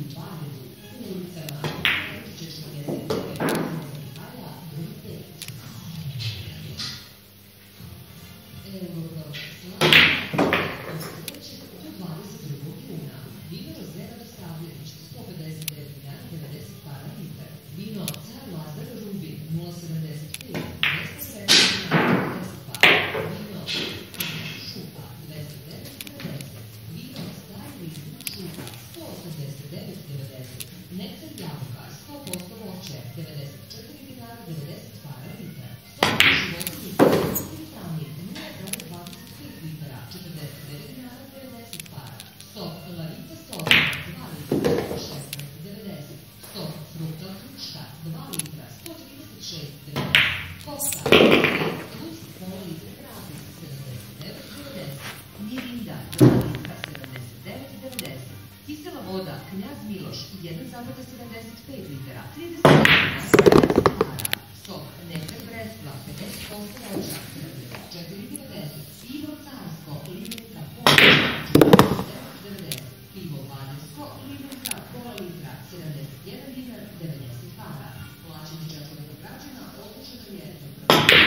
Kisela voda, Knjaz Miloš, 1,75 litara, 30 para. Sok, Nektar Bresla, 50% voća, 4,90. Pivo Carsko, limenka, pola litra, 49,90. Pivo Valjevsko, limenka, pola litra, 71 dinar, 90 para. Plaćanje četvrtog građana, odlučeno je